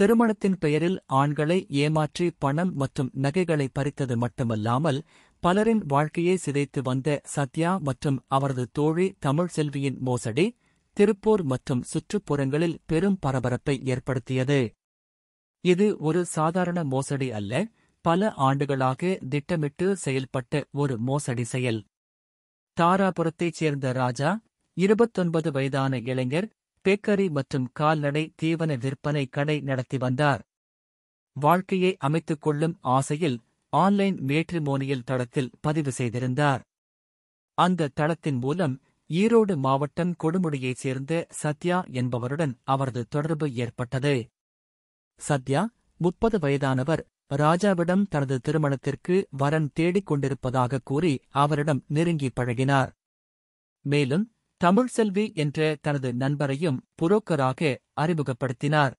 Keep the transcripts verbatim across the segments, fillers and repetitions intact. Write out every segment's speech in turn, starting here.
திருமணத்தின் பெயரில் ஆண்களை ஏமாற்றி பணம் மற்றும் நகைகளை பறித்தது மட்டுமல்லாமல் பலரின் வாழ்க்கையை சிதைத்து வந்த சத்யா மற்றும் அவரது தோழி தமிழ்செல்வியின் மோசடி திருப்பூர் மற்றும் சுற்றுப்புறங்களில் பெரும் பரபரப்பை ஏற்படுத்தியது. இது ஒரு சாதாரண மோசடி அல்ல, பல ஆண்டுகளாக திட்டமிட்டு செயல்பட்ட ஒரு மோசடி செயல். தாராபுரத்தைச் சேர்ந்த ராஜா, இருபத்தொன்பது வயதான இளைஞர், பேக்கரி மற்றும் கால்நடை தீவன விற்பனை கடை நடத்தி வந்தார். வாழ்க்கையை அமைத்துக் கொள்ளும் ஆசையில் ஆன்லைன் மேட்ரிமோனியல் தளத்தில் பதிவு செய்திருந்தார். அந்த தளத்தின் மூலம் ஈரோடு மாவட்டம் கொடுமுடியைச் சேர்ந்த சத்யா என்பவருடன் அவரது தொடர்பு ஏற்பட்டது. சத்யா, முப்பது வயதானவர், ராஜாவிடம் தனது திருமணத்திற்கு வரன் தேடிக் கொண்டிருப்பதாக கூறி அவரிடம் நெருங்கி பழகினார். மேலும் தமிழ்செல்வி என்ற தனது நண்பரையும் புரோக்கராக அறிமுகப்படுத்தினார்.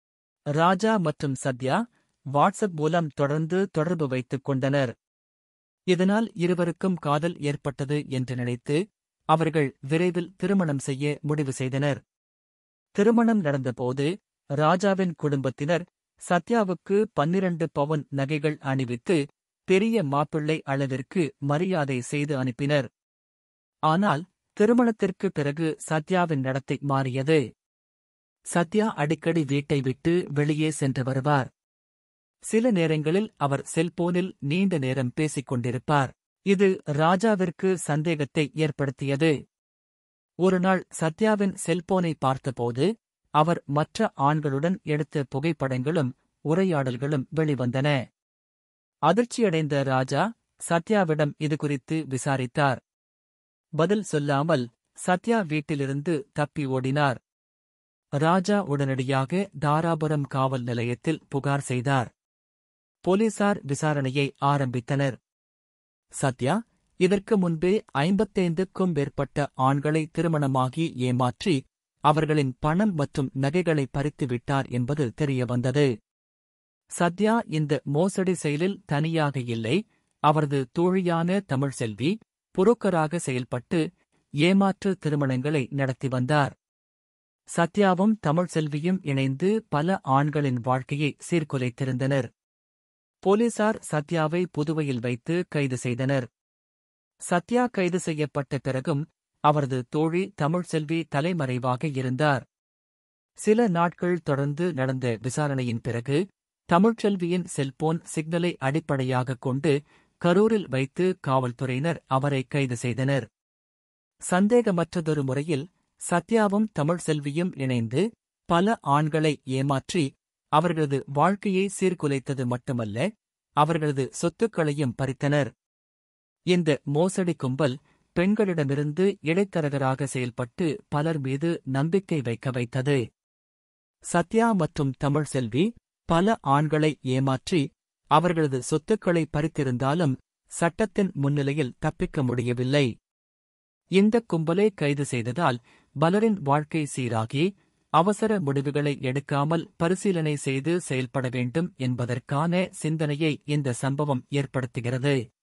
ராஜா மற்றும் சத்யா வாட்ஸ்அப் மூலம் தொடர்ந்து தொடர்பு வைத்துக் கொண்டனர். இதனால் இருவருக்கும் காதல் ஏற்பட்டது என்று நினைத்து அவர்கள் விரைவில் திருமணம் செய்ய முடிவு செய்தனர். திருமணம் நடந்தபோது ராஜாவின் குடும்பத்தினர் சத்யாவுக்கு பன்னிரண்டு பவுன் நகைகள் அணிவித்து பெரிய மாப்பிள்ளை அளவிற்கு மரியாதை செய்து அனுப்பினர். ஆனால் திருமணத்திற்கு பிறகு சத்யாவின் நடத்தை மாறியது. சத்யா அடிக்கடி வீட்டை விட்டு வெளியே சென்று வருவார். சில நேரங்களில் அவர் செல்போனில் நீண்ட நேரம் பேசிக் கொண்டிருப்பார். இது ராஜாவிற்கு சந்தேகத்தை ஏற்படுத்தியது. ஒருநாள் சத்யாவின் செல்போனை பார்த்தபோது அவர் மற்ற ஆண்களுடன் எடுத்த புகைப்படங்களும் உரையாடல்களும் வெளிவந்தன. அதிர்ச்சியடைந்த ராஜா சத்யாவிடம் இதுகுறித்து விசாரித்தார். பதில் சொல்லாமல் சத்யா வீட்டிலிருந்து தப்பி ஓடினார். ராஜா உடனடியாக தாராபுரம் காவல் நிலையத்தில் புகார் செய்தார். போலீசார் விசாரணையை ஆரம்பித்தனர். சத்யா இதற்கு முன்பே ஐம்பத்தைந்துக்கும் மேற்பட்ட ஆண்களை திருமணமாகி ஏமாற்றி அவர்களின் பணம் மற்றும் நகைகளை பறித்து விட்டார் என்பது தெரியவந்தது. சத்யா இந்த மோசடி செயலில் தனியாக இல்லை, அவரது தோழியான தமிழ்செல்வி புரோக்கராக செயல்பட்டு ஏமாற்று திருமணங்களை நடத்தி வந்தார். சத்யாவும் தமிழ்செல்வியும் இணைந்து பல ஆண்களின் வாழ்க்கையை சீர்குலைத்திருந்தனர். போலீசார் சத்யாவை புதுவையில் வைத்து கைது செய்தனர். சத்யா கைது செய்யப்பட்ட பிறகும் அவரது தோழி தமிழ்செல்வி தலைமறைவாக இருந்தார். சில நாட்கள் தொடர்ந்து நடந்த விசாரணையின் பிறகு தமிழ்செல்வியின் செல்போன் சிக்னலை அடிப்படையாகக் கொண்டு கரூரில் வைத்து காவல்துறையினர் அவரை கைது செய்தனர். சந்தேகமற்றதொரு முறையில் சத்யாவும் தமிழ்செல்வியும் இணைந்து பல ஆண்களை ஏமாற்றி அவர்களது வாழ்க்கையை சீர்குலைத்தது மட்டுமல்ல, அவர்களது சொத்துக்களையும் பறித்தனர். இந்த மோசடி கும்பல் பெண்களிடமிருந்து இடைத்தரகராக செயல்பட்டு பலர் மீது நம்பிக்கை வைக்க வைத்தது. சத்யா மற்றும் தமிழ்செல்வி பல ஆண்களை ஏமாற்றி அவர்களது சொத்துக்களை பறித்திருந்தாலும் சட்டத்தின் முன்னிலையில் தப்பிக்க முடியவில்லை. இந்த கும்பலை கைது செய்ததால் பலரின் வாழ்க்கை சீராகி அவசர முடிவுகளை எடுக்காமல் பரிசீலனை செய்து செயல்பட வேண்டும் என்பதற்கான சிந்தனையை இந்த சம்பவம் ஏற்படுத்துகிறது.